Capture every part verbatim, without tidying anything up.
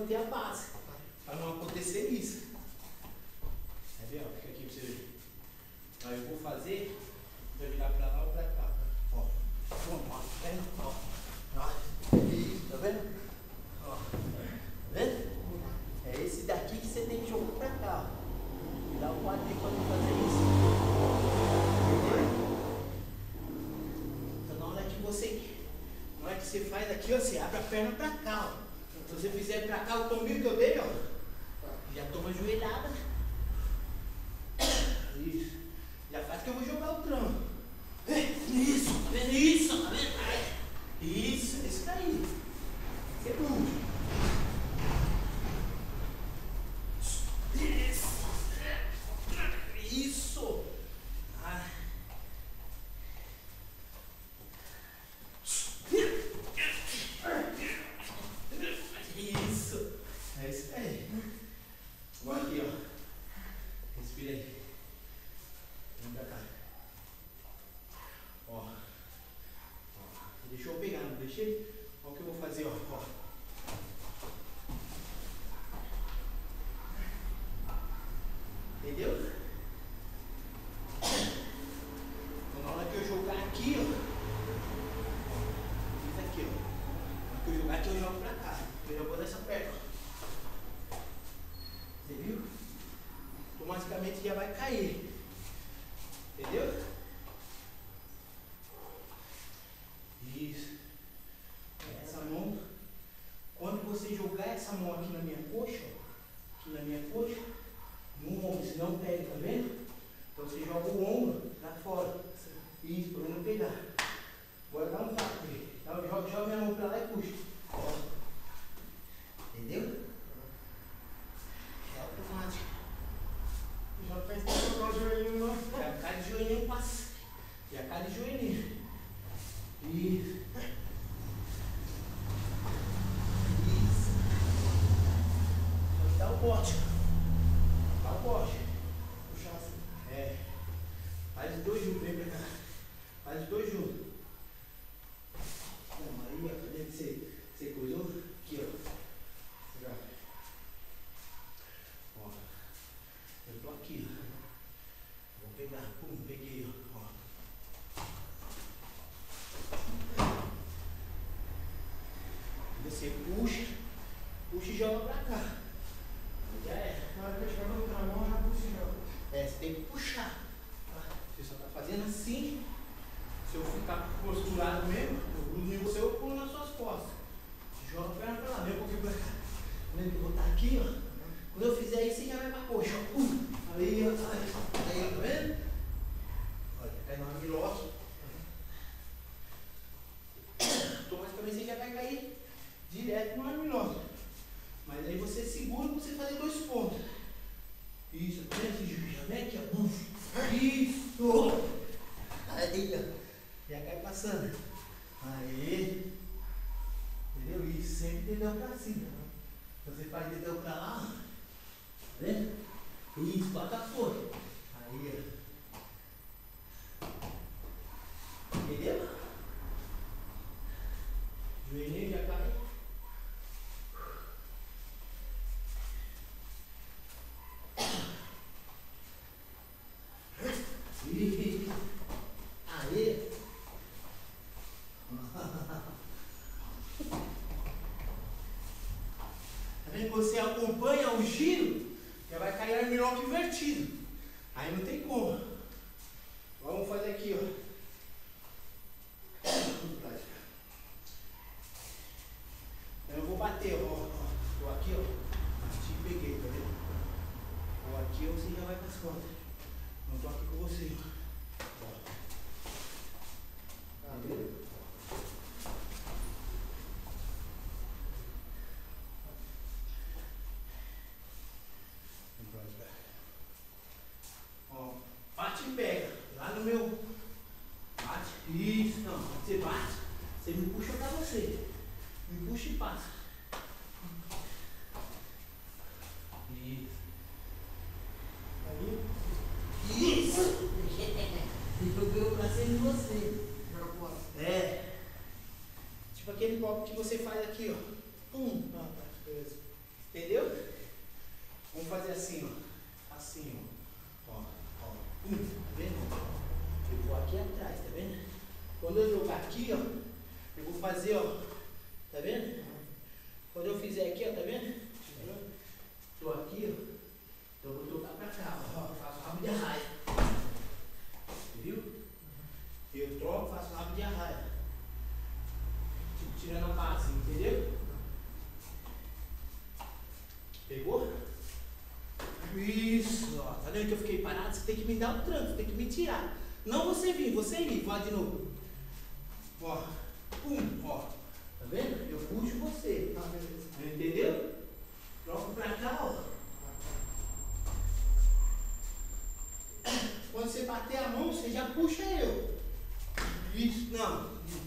manter a base, para não acontecer isso. Quer ver, ó? Fica aqui pra você ver. Aí eu vou fazer, vou virar pra lá ou pra cá. Ó, vamos, ó, tá vendo? Ó, ó, isso, tá vendo? Ó, tá vendo? É esse daqui que você tem que jogar pra cá, ó. Dá o quadrinho pra não fazer isso. Entendeu? Então na hora que você, na hora que você faz aqui, ó, você abre a perna pra cá, ó. Se você fizer pra cá o tombinho que eu dei, ó, já toma a joelhada. Isso. Já faz que eu vou jogar o tronco. Isso, tá vendo isso? Tá vendo? Isso, é isso daí. Segundo. Isso. Isso. Ah. Isso. É isso aí. Agora aqui, ó. Respira aí. Vem pra cá. Ó. Ó. Deixa eu pegar, não deixei? Olha o que eu vou fazer, ó. Ó. Entendeu? Então, na hora que eu jogar aqui, ó. Fiz aqui, ó. Na hora que eu jogar aqui, eu jogo pra cá. Eu já vou nessa perna, ó. Você viu? Automaticamente já vai cair. Entendeu? Isso. Essa mão, quando você jogar essa mão aqui na minha coxa, ó, aqui na minha coxa, no ombro, se não pega, tá vendo? Então você joga o ombro pra fora. Isso, pra não pegar. Agora dá um passo aqui. Então, joga, joga minha mão pra lá e puxa. Ó. Entendeu? É automático. Já fez pra colocar o joelhinho, não? Já cai de joelhinho, passa. Já cai de joelhinho. Isso. Isso. Dá o bote. Dá o bote. Puxar assim. É. Faz os dois juntos, vem pra cá. Faz os dois juntos. Não, aí, ó, cadê que você, você coisou? Aqui, ó. Será? Ó. Eu tô aqui, ó. Vou pegar. Pum, peguei, ó. Ó. Você puxa, puxa e joga pra cá. Já é. Na hora que eu chegar na outra mão, já puxa e joga. É, você tem que puxar. Tá? Você só tá fazendo assim. Se eu ficar posturado mesmo, eu grudo em você, eu pulo nas suas costas. Joga a perna pra lá, vem um pouquinho pra cá. Vem que eu vou estar aqui, ó. Quando eu fizer isso, você já vai pra coxa. Ó. Uh, aí, ó. Aí, aí, tá vendo? Olha, cai no armlock. Automaticamente você já vai cair direto no armlock. Mas aí você segura pra você fazer dois pontos. Isso, tá vendo? Já vem aqui, ó. Uf. Isso! Aí, ó. Já cai passando. Aí. Entendeu? Isso, sempre dedão pra cima. Você faz dedão pra lá. Tá vendo? Isso, bota a força. Aí, ó. Entendeu? Joelhinho já cai. E aí. Tá vendo? Você acompanha o giro, já vai cair armlock invertido. Aí não tem como. Vamos fazer aqui, ó. Eu vou bater, ó. Tô aqui, ó. Te peguei, tá vendo? Ou aqui ou você já vai para as costas. Não tô aqui com você, ó. Tá vendo? Ó, bate e pega. Lá no meu. Bate. Isso, não. Você bate. Você me puxa pra você. Me puxa e passa. Isso. Aí. Isso! E jogou pra cima de você. Joga pro lado. É. Tipo aquele golpe que você faz aqui, ó. Pum. Ah, tá. Beleza. Entendeu? Vamos fazer assim, ó. Assim, ó. Ó, ó. Hum, tá vendo? Eu vou aqui atrás, tá vendo? Quando eu jogar aqui, ó, eu vou fazer, ó. Tá vendo? Quando eu fizer aqui, ó, tá vendo? Tô aqui, ó. Então eu vou tocar pra cá, ó. Faço rabo de arraia. Viu? Eu troco, faço rabo de arraia. Tipo, tirando a base, entendeu? Pegou? Isso, ó. Tá vendo que eu fiquei parado? Você tem que me dar o tranco, tem que me tirar. Não você vir, você ir. Vai de novo. Ó. Pum, ó. Tá vendo? Eu puxo você. Entendeu? Troco pra cá, ó. Quando você bater a mão, você já puxa eu. Isso, não.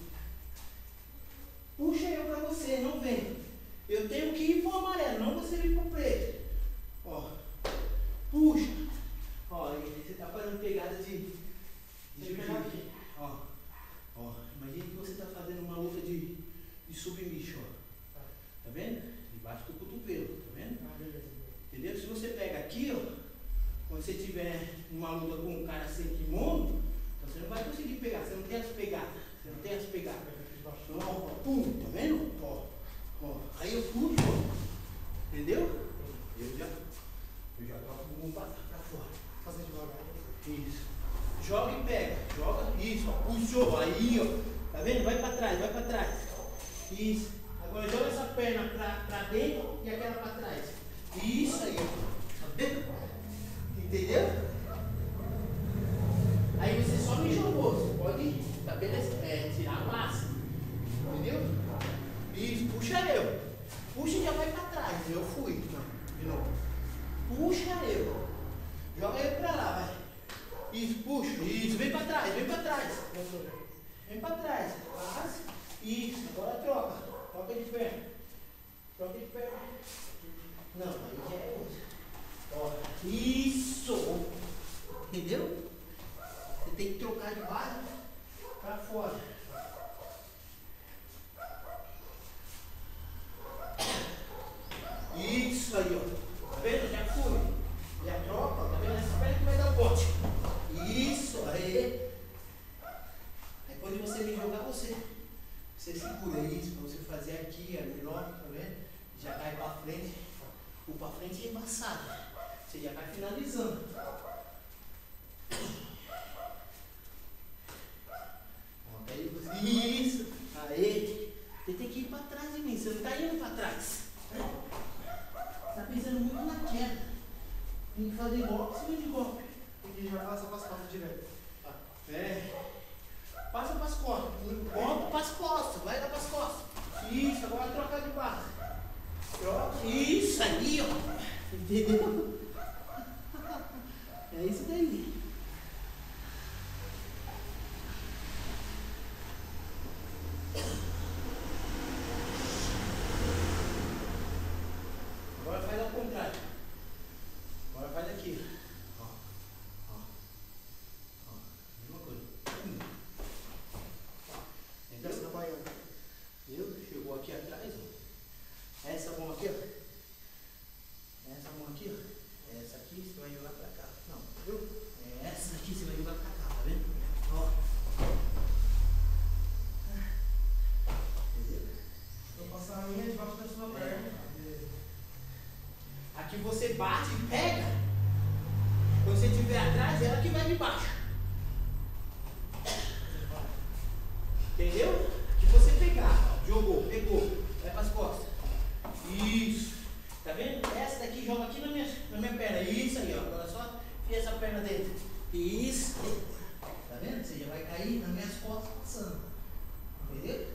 Puxa eu pra você, não vem. Eu tenho que ir pro amarelo, não você vir pro preto. Ó. Puxa. Ó, você tá fazendo pegada de. de jiu-jitsu. Ó. Ó. Imagina que você tá fazendo uma luta de, de submission, ó. Tá vendo? Debaixo do cotovelo, tá vendo? Entendeu? Se você pega aqui, ó. Quando você tiver uma luta com um cara sem kimono, então você não vai conseguir pegar, você não tem as pegadas, você não tem as pegadas. Então, ó, pum, tá vendo? Ó, ó, aí eu puxo, ó, entendeu? Eu já, eu já troco o bumbum pra, pra fora. Fazer devagar. Isso. Joga e pega, joga, isso, ó, puxou, aí, ó, tá vendo? Vai pra trás, vai pra trás. Isso. Agora joga essa perna pra, pra dentro e aquela pra trás. Isso aí, ó, tá vendo? Entendeu? Aí você só me jogou, você pode, tá beleza? É, tirar a massa. Entendeu? Isso, puxa eu. Puxa e já vai pra trás. Eu fui. Não, de novo. Puxa eu. Joga eu pra lá, vai. Isso, puxa. Isso, vem pra trás, vem pra trás. Vem pra trás. Isso, agora troca. Troca de perna. Troca de perna. Não, aí já é outra. Ó, isso! Entendeu? Você tem que trocar de base pra fora. Isso aí, ó. Tá vendo? Já fui. Já troca, ó. Tá vendo? Essa perna que vai dar o bote. Isso, aí. Aí quando você me jogar, você, você segura isso pra você fazer aqui, é melhor, tá vendo? Já cai pra frente. O pra frente é embaçado. Você já vai finalizando. Aí você... Isso! Aí! Você tem que ir para trás de mim. Você não está indo para trás. Você está pensando muito na queda. Tem que fazer golpe em cima de golpe. E já passa para as costas direto. É. Passa para as costas. Golpe para as costas. Vai dar para as costas. Isso, agora troca de base. Troca. Isso aí, ó. Entendeu? É isso daí. Agora faz ao contrário. Agora faz aqui. Ó, ó, ó. Mesma coisa. Entendeu? Essa baiana. Viu? Chegou aqui atrás, ó. Essa mão aqui, ó. Essa mão aqui, ó. Essa aqui você vai jogar pra cá. Não, viu? Essa aqui você vai jogar pra cá, tá vendo? Ó. Entendeu? Eu passar a minha debaixo da sua perna. Aqui você bate e pega. Quando você estiver atrás, ela que vai de baixo. Entendeu? Aqui você pegar, ó, jogou, pegou, vai pras costas. Isso. Tá vendo? Essa daqui joga aqui na minha, na minha perna. Isso aí, ó. Agora só enfia essa perna dentro. Isso. Tá vendo? Você já vai cair nas minhas costas passando. Entendeu?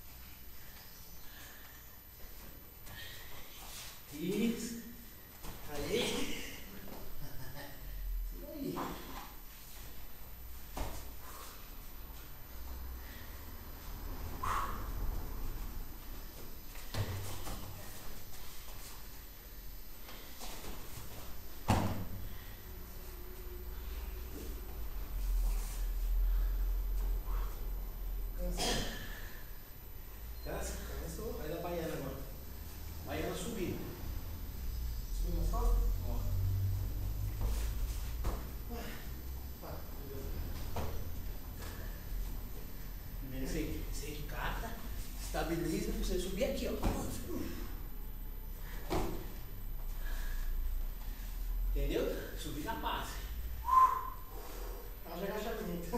Isso. Estabiliza pra você subir aqui, ó. Entendeu? Subir na base. Haja agachamento.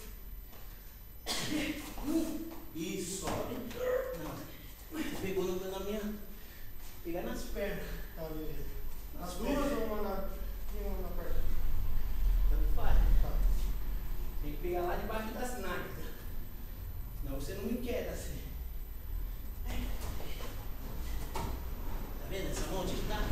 Isso, sobe. Não. Pegou no, na minha. Pegar nas pernas. Tá, beleza. Nas As duas pernas. ou uma na, e uma na perna? Tanto faz. Tá. Tem que pegar lá debaixo das nádegas. Senão você não inquieta assim. Tá vendo essa mão onde que tá?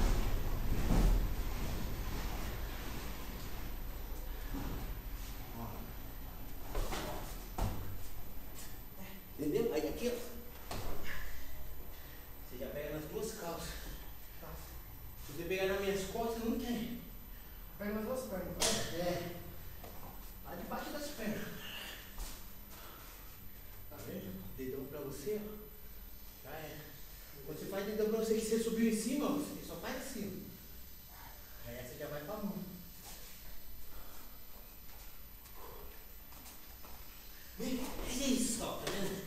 Entendeu? Aí aqui, ó. Você já pega nas duas calças. Tá. Se você pegar nas minhas costas, não tem. Pega nas duas pernas, tá? É. Lá debaixo das pernas. Tá vendo? Dedão pra você, ó. Já é. Quando você faz dedão pra você que você subiu em cima, ó, você só faz assim. Aí essa já vai pra mão. Isso, ó, tá vendo?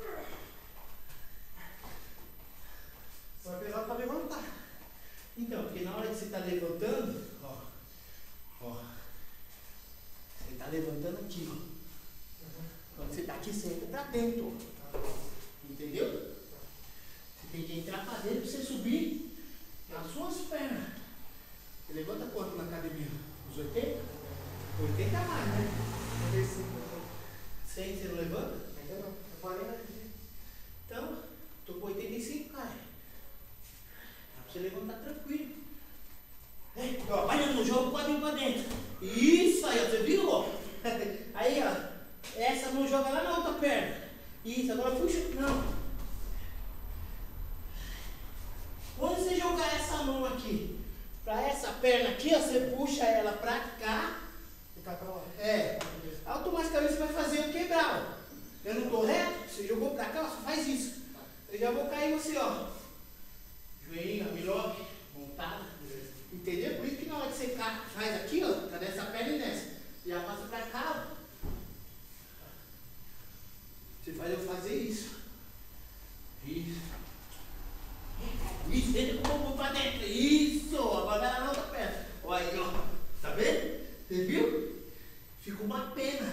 Só vai pesar pra levantar. Então, porque na hora que você tá levantando, ó, ó, você tá levantando aqui, ó. Quando você tá aqui, você entra pra dentro, ó. Entendeu? Você tem que entrar pra dentro pra você subir nas suas pernas. Você levanta quanto na academia? Uns oitenta? oitenta a mais, né? oitenta e cinco. cem você não levanta? Ainda não. Eu falei na dia. Então, tô com oitenta e cinco, cara. Dá pra você levantar tranquilo. É, ó, vai no jogo, quadril pra dentro. Isso aí, ó, você viu, ó? Aí, ó, essa mão joga lá na outra perna. Isso, agora puxa, não. Quando você jogar essa mão aqui pra essa perna aqui, ó, você puxa ela pra cá. E tá pra lá. É, automaticamente você vai fazer o quebrar, ó. Eu não tô reto, você jogou pra cá, ó, você faz isso. Eu já vou cair você, ó. Joelhinho, milhoque, montada. Entendeu? Por isso que na hora que você faz aqui, ó, tá nessa perna e nessa. Já passa pra cá, ó. Você faz eu fazer isso. Isso. Isso, entra com o bumbum pra dentro. Isso, agora vai lá na outra perna. Olha aí, ó. Tá vendo? Você viu? Fica uma pena.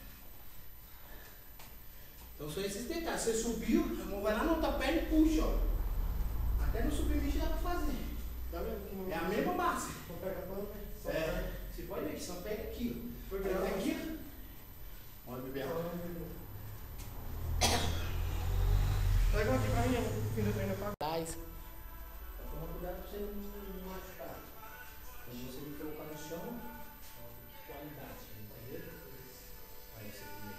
Então só esses detalhes. Você subiu, a mão vai lá na outra perna e puxa, ó. Até no submissão dá pra fazer. Tá vendo que não... É a mesma base. Não pega pano, né? Só É. pega. Você pode ver que só pega aqui, ó. Foi Pega grave. aqui, ó. Olha, bebê. Pega um aqui pra mim, o fim do treino pra cá. Só toma cuidado pra você não não machucar. Quando você me colocar no chão, ó, qualidade, entendeu? Olha você primeiro.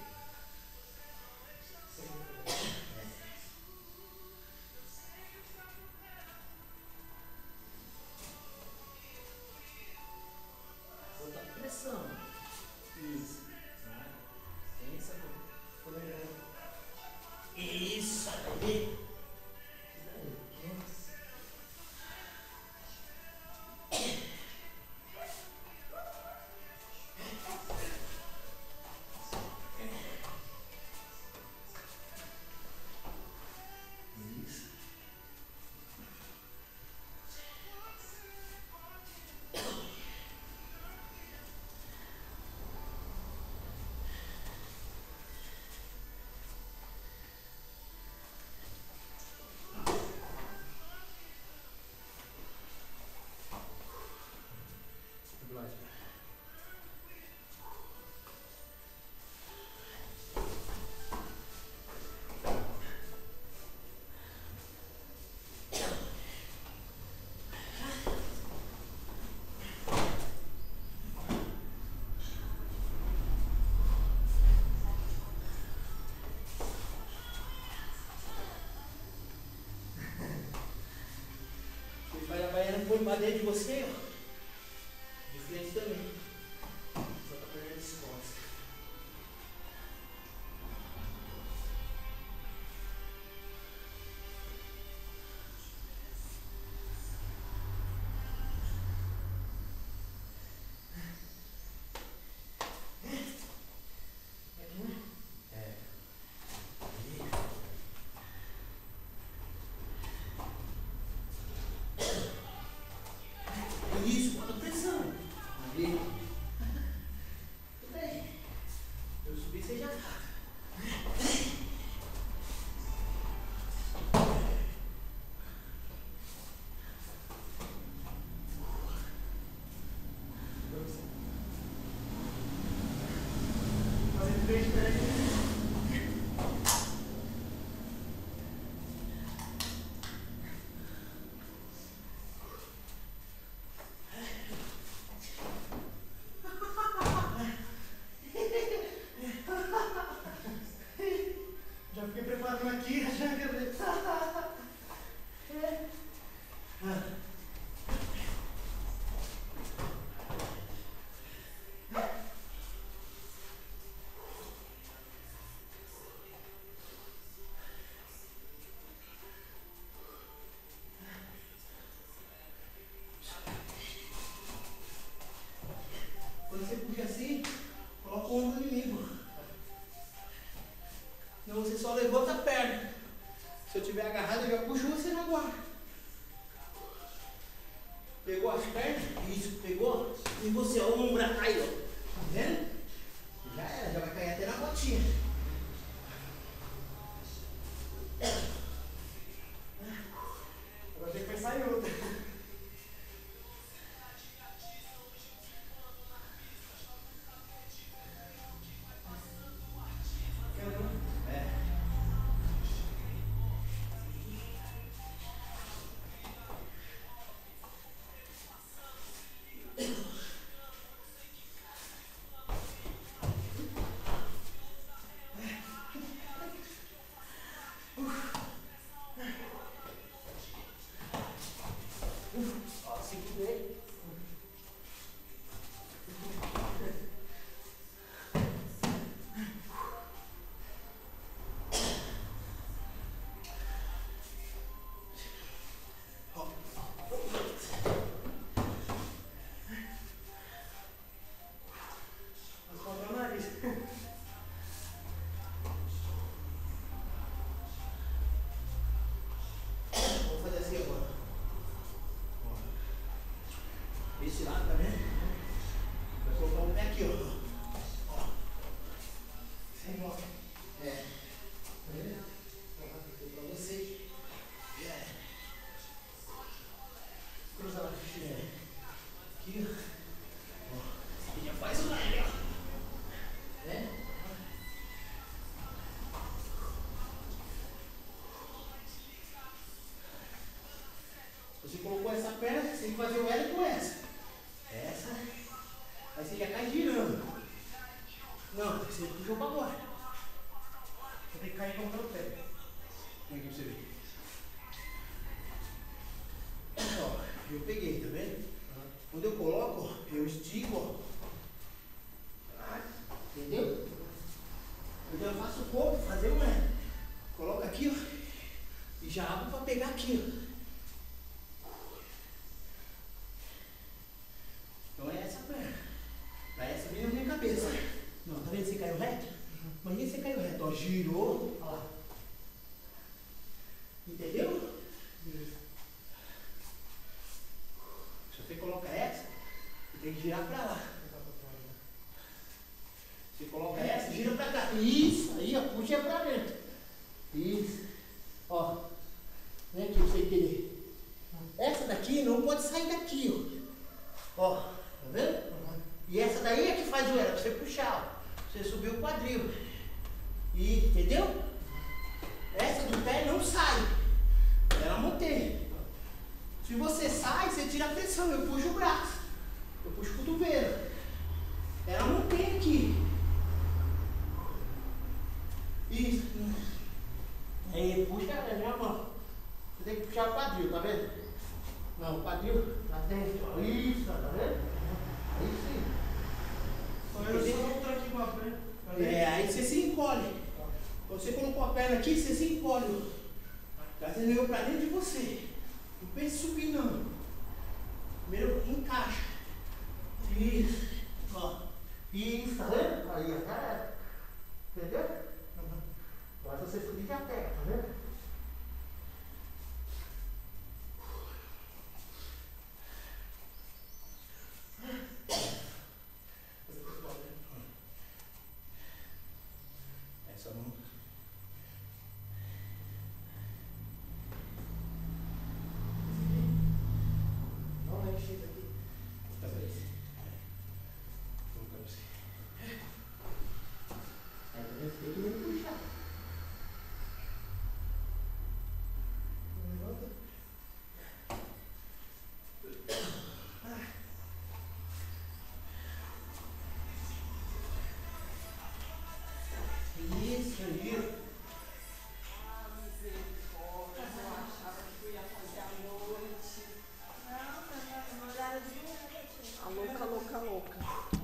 É. Botar pressão. Isso. Ah, pensa, pô. Isso, aí. Põe pra dentro de você, ó. De frente também. Só tá perdendo as costas. É. Fazer três pés. Já fiquei preparando aqui, já quero ver. Quando você puxa assim, coloca o ombro inimigo. Não, você só levanta a perna. Se eu tiver agarrado, eu já puxo você na guarda. Pegou as pernas? Isso, pegou? E você, ó, o ombro aí, ó. Tá vendo? Já era, já vai cair até na botinha. Agora tem que pensar em outra. É. Ó, segurei. Mas falta o nariz. Vamos fazer assim agora. Ó. Esse lado, tá vendo? Vai colocar o pé aqui, ó. Ó. Sem volta. É. Tá vendo? Vou pra você. É. Cruza lá, é. Aqui, ó. Ó. Já faz o lado, ó. Né? Você colocou essa perna, você tem que fazer o L com essa. Essa. Aí você já cai girando. Não, você puxou pra agora. Vou ter que cair com o meu pé. Vem aqui pra você ver. Ó, eu peguei, tá vendo? Quando eu coloco, ó, eu estico, ó. Entendeu? Então eu faço o corpo, fazer um L. Coloca aqui, ó. E já abro pra pegar aqui, ó. Então é essa perna. Pra essa vem na minha cabeça. Não, tá vendo? Você caiu reto? Imagina você caiu reto, ó. Girou, ó lá. Entendeu? Se você coloca essa, você tem que girar pra lá. Você coloca essa, gira pra cá. Isso, aí, ó, puxa pra dentro. Isso. Ó, vem aqui pra você entender. Essa daqui não pode sair daqui, ó. Ó, tá vendo? E essa daí é que faz o L, pra você puxar, ó. Você subir o quadril. E, entendeu? Essa do pé não sai. Ela mantém. Se você sai, você tira a pressão. Eu puxo o braço. Eu puxo o cotovelo. Ela mantém aqui. Isso. Aí puxa a minha mão. Você tem que puxar o quadril, tá vendo? Não, o quadril lá dentro. Ó. Isso, tá vendo? Aí sim. Eu só vou aqui com a perna. É, aí você se encolhe. Quando você colocou a perna aqui, você se encolhe. Trazendo eu pra dentro de você. Não pense supinando. Primeiro encaixa. Isso. Ó. Isso, tá vendo? Aí, ó. Tá. Entendeu? Uhum. Agora você subir já pega, tá vendo? Essa mão. Não, não enche isso aqui. Tá bem. Vou colocar você. Aí tá vendo? Tem que me puxar. Levanta. Isso aí. Ah, misericórdia, eu achava que eu ia fazer à noite. Não, mas no horário de noite. A louca, louca, louca.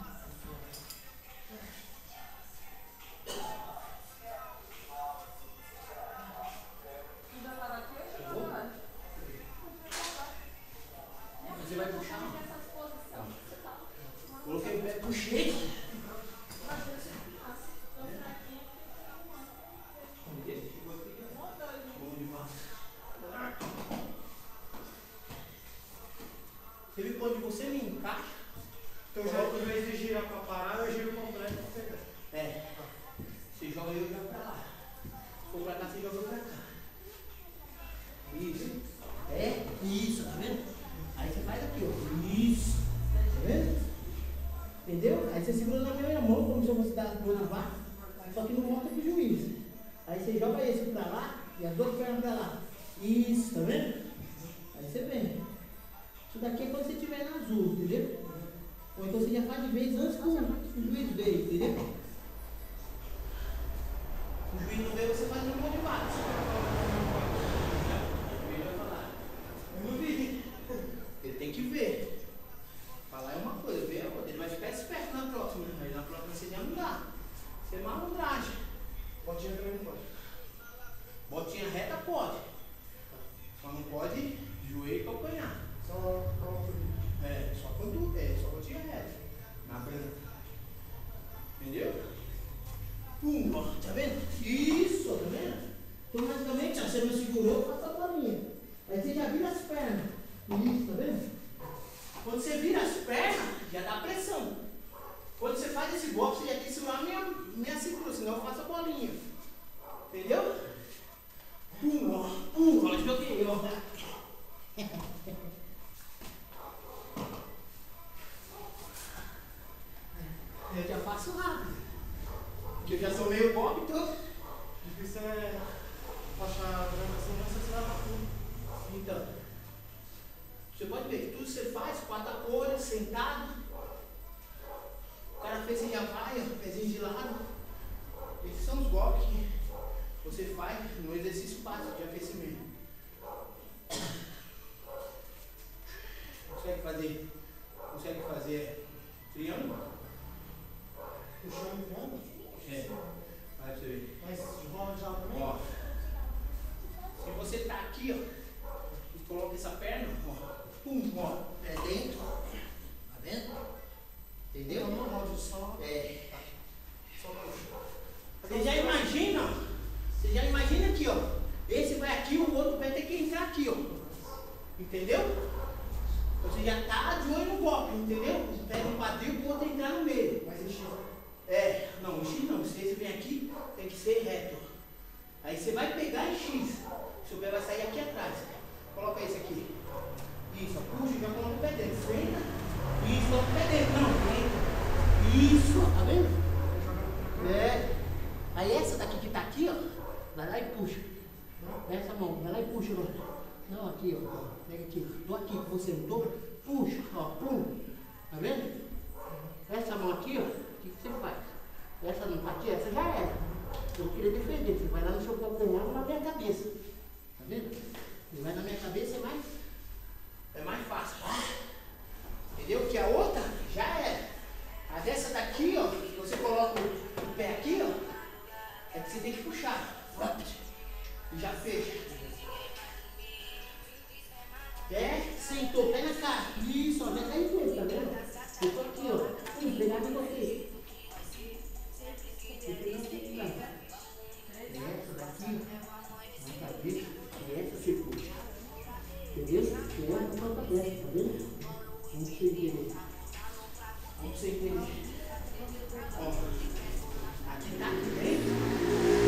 Tu vai parar aqui ou já vai parar? Você vai puxar? Nessas posições que você tá. Coloquei o pé, puxei. Mas eu sempre faço. Tô fraquinha porque eu arrumando. Bom demais. Você viu quando você me encaixa? Então já em vez de girar pra parar, eu giro completo pra pegar. É. Você joga eu já pra lá. Se for pra cá, você joga eu pra cá. Isso. É? Isso, tá vendo? Aí você faz aqui, ó. Isso. Tá vendo? Entendeu? Aí você segura na minha mão, como se eu fosse dar do outro bar. Só que não volta pro juiz. Aí você joga esse pra lá e as duas pernas pra lá. Isso, tá vendo? Aí você vem. Isso daqui é quando você estiver na azul, entendeu? Ou então você já faz de vez antes que o juiz veio, entendeu? Se o juiz não veio, você faz no mão de baixo. O juiz vai falar. Eu não vi. Ele tem que ver. Falar é uma coisa, ver é outra. Ele vai ficar esperto na próxima. Aí na próxima você já não dá. Você é malandragem. Botinha também não pode. Botinha reta pode. Só não pode joelho e calcanhar. Só calma subir. É, só quando é, só botinha reta. Na branca. Entendeu? Pum, ó, tá vendo? Isso, tá vendo? Automaticamente, ó, você não segurou, passa a bolinha. Aí você já vira as pernas. Isso, tá vendo? Quando você vira as pernas, já dá pressão. Quando você faz esse golpe, você já tem que segurar minha, minha cintura, senão eu faço a bolinha. Entendeu? Pum, ó, pum, ó, joguei, ó. Eu já faço rápido. Porque eu já sou meio golpe todo. Difícil é baixar a grama assim, não sei se vai pra tudo. Então, você pode ver, tudo que você faz, quatro apoios, sentado. O cara fez em vai, ó, pezinho de lado. Esses são os golpes que você faz no exercício básico de aquecimento. Consegue fazer, consegue fazer triângulo? Puxando o grama. É. Vai pra você ver. Mas rola já também? Ó. Se você tá aqui, ó, e coloca essa perna, ó, pum, ó, é dentro, tá vendo? Entendeu? Não, não rola só. É. Só puxa. Você já imagina, ó, você já imagina aqui, ó, esse vai aqui, o outro vai ter que entrar aqui, ó, entendeu? Você já tá de olho no golpe, entendeu? Pega um quadril pro outro entrar no meio. Mas enche. É, não, o X não, se esse vem aqui, tem que ser reto. Aí você vai pegar em X, seu pé vai sair aqui atrás. Coloca esse aqui. Isso, ó, puxa, já coloca o pé dentro. Senta. Isso, coloca o pé dentro. Não, senta. Isso, ó, tá vendo? É. Aí essa daqui que tá aqui, ó, vai lá e puxa. Essa mão, vai lá e puxa. Ó. Não, aqui, ó. Pega aqui. Tô aqui com você, não tô? Puxa, ó, pum. Tá vendo? Essa mão aqui, ó, o que, que você faz? Essa não tá aqui, essa já era. Eu queria defender. Você vai lá no seu calcanhar e na minha cabeça. Tá vendo? Você vai na minha cabeça, é mais, é mais fácil. Entendeu? Que a outra já era. A dessa daqui, ó, você coloca o pé aqui, ó, é que você tem que puxar. E já fecha. É, sentou, pé na cara. Isso, ó, já tá em frente, tá vendo? Eu tô aqui, ó. Sim, pegar com você. Você tem que pegar. Essa daqui, na cabeça, e essa você puxa. Entendeu? E essa na sua cabeça, tá vendo? Vamos você entender. Vamos você entender. Ó, aqui tá aqui dentro.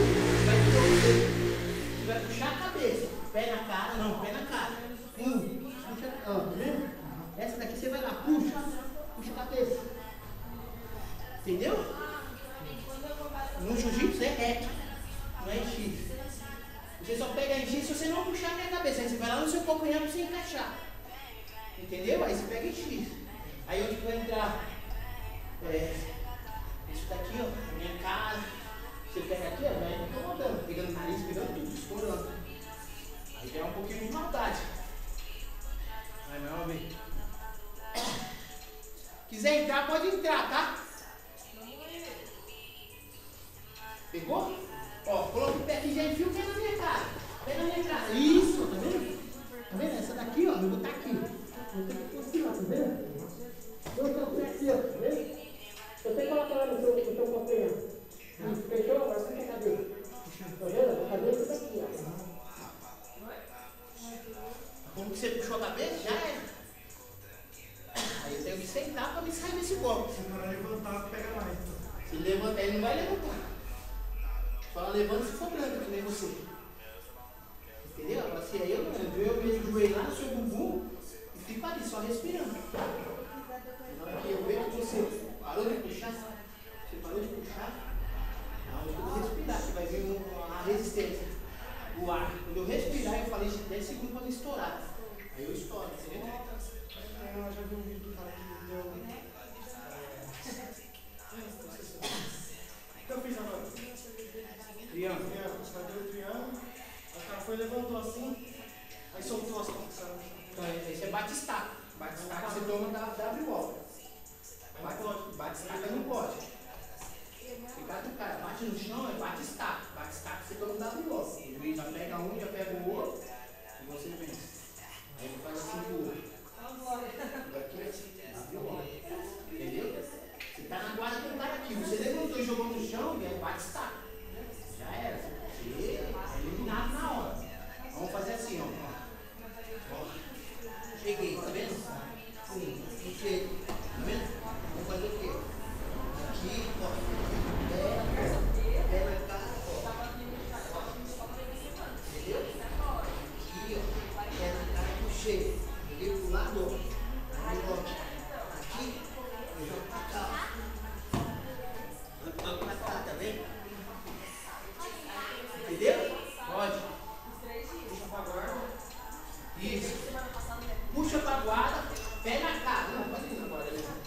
não é em X. Você só pega em X se você não puxar a minha cabeça. Aí você vai lá no seu calcanhar pra você encaixar. Entendeu? Aí você pega em X. Aí onde que vai entrar? É, isso daqui, ó, a minha cara. Você pega aqui, ó, vai incomodando, pegando o nariz, pegando tudo, estourando. Aí já é um pouquinho de maldade. Vai, meu homem. Quiser entrar, pode entrar, tá? Pegou? Ó, coloca o pé aqui, já enfia o pé na minha cara. Pé na minha cara. Isso, tá vendo? Tá vendo? Essa daqui, ó, eu vou botar aqui. Vou botar aqui assim, ó, tá vendo? Vou botar o pé aqui, ó, tá vendo? Você coloca lá no seu, no seu calcanhar. Isso, fechou? Agora você quer cadeira. Tá vendo? A cadeira tá aqui, ó. Como que você puxou a cabeça? Já é. Aí eu tenho que sentar pra me sair desse golpe. Se o cara levantar, pega mais. Se levantar, ele não vai levantar. Só levanta se for branco, que nem você. Entendeu? Agora se aí eu não, eu mesmo o joelho lá no seu bumbum e fico ali, só respirando. Na hora que eu vejo que você parou de puxar, você parou de puxar, na hora que eu vou respirar, que vai vir uma resistência do ar. Quando eu respirar, eu falei dez segundos para me estourar. Aí eu estouro, entendeu? Eu já vi um vídeo do cara que deu. O que eu fiz agora? Triângulo. Triângulo. Os caras deu o triângulo, aí o cara foi, levantou assim, aí soltou as costas. Então, esse é bate-estaca. Bate-estaca você toma da W O. Bate-estaca não pode. Você cata o cara, bate no chão, é bate-estaca. Bate-estaca você toma W O. O juiz já pega um, já pega o outro e você vence. Aí ele faz assim pro outro. Aqui é W O. Entendeu? Você tá na guarda com o cara aqui. Você levantou e jogou no chão e é bate-estaca. Já era. Você é eliminado na hora. Vamos fazer assim, ó. Ó. Cheguei, tá vendo? Um, puxei. Tá vendo? Vamos fazer o quê? Aqui, ó. Pé, pé na cara, ó. Entendeu? Aqui, ó. Pé na cara, puxei. Joguei pro lado, ó. Aí, ó. Aqui, eu jogo pra cá, ó. Jogo pra cá, tá vendo? Entendeu? Pode. Puxa pra guarda. Isso. Puxa pra guarda. Pé na cara. Não, pode ir na guarda.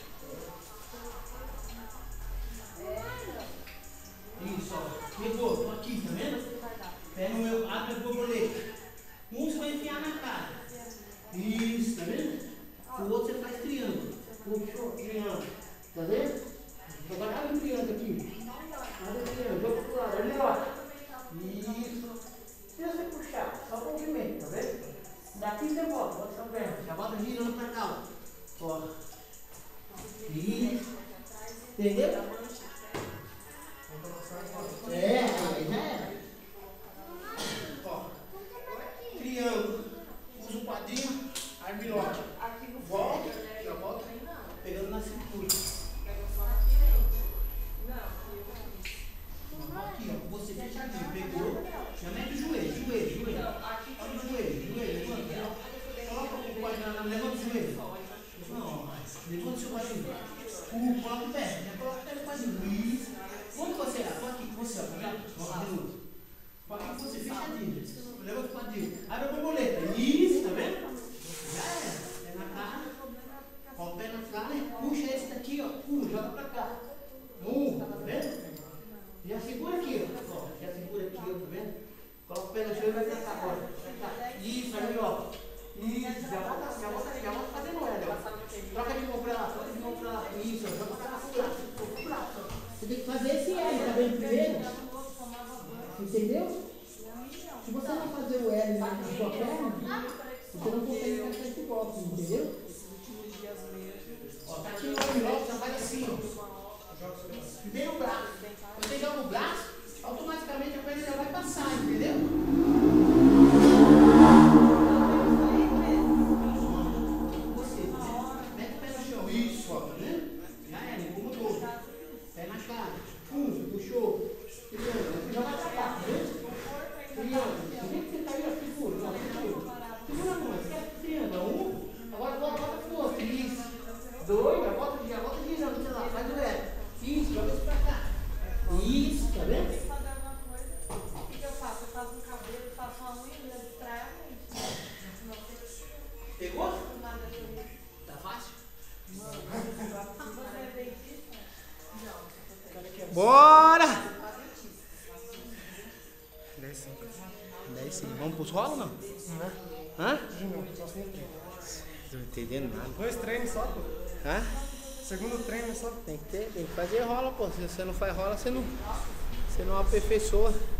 Isso, ó. Pegou. Tô aqui, tá vendo? Pé no meu. Abre a borboleta. Um você vai enfiar na cara. Isso, tá vendo? O outro você faz triângulo. Puxou, triângulo. Tá vendo? Agora abre o triângulo aqui. Abre o triângulo. Joga pro lado. Ali, ó. Isso. Se você puxar, só o movimento, tá vendo? Daqui você volta, bota sua perna. Já bota girando pra cá, ó. Ó. Isso. Entendeu? É, aí já é. Ó. Triângulo. Usa o quadrinho, armlock. Volta, já volta. Pegando na cintura. Aqui, ó, você fechadinho, pegou, já mete o joelho, joelho, joelho. Olha o joelho, joelho, levanta. Coloca o quadrinho, levanta o joelho. Não, levanta o seu quadrinho. Uh, coloca o pé, já coloca o pé no quadrinho. Isso. Onde você é? Tô aqui com você, ó, tá? Ó, de novo. Tô aqui com você, fechadinho. Levanta o quadrinho. Abre a borboleta. Isso, tá vendo? Já é. Pé na cara. Ó, o pé na cara. Puxa esse daqui, ó. Uh, joga pra cá. Uh, tá vendo? Já segura aqui, ó. Ó, já segura aqui, ó, tá vendo? Coloca o pé no chão e vai pra cá agora. Isso, aí, ó. Isso, já volta, já volta, já volta fazendo olha, ó. Troca de mão pra lá, troca de mão pra lá. Isso, ó, já volta pra pro braço, pro braço. Você tem que fazer esse L, tá vendo primeiro? Entendeu? Se você não fazer o L na sua perna, você não consegue encaixar esse golpe, entendeu? Ó, tá aqui no armlock, já faz assim, ó. Primeiro o braço. Quando você joga o braço, automaticamente a perna já vai passar, entendeu? Você, mete o pé no chão. Isso, ó, tá vendo? Já era, incomodou. Pé na cara. Pum, puxou. Triângulo. Joga pra cá, tá vendo? Triângulo. Do jeito que você tá aí, ó, segura. Ó, segura. Segura a mão. Esquece o triângulo. Um. Agora volta, volta pro outro. Isso. Dois. Já volta, já volta girando, sei lá. Faz o L. Isso, joga isso pra cá. Isso, tá vendo? dez sim. dez sim. Vamos pros rolos ou não? Não é? Hã? De novo, só segundo treino. Não tô entendendo nada. Dois treinos só, pô. Hã? Segundo treino só. Tem que ter, tem que fazer rola, pô. Se você não faz rola, você não, você não aperfeiçoa.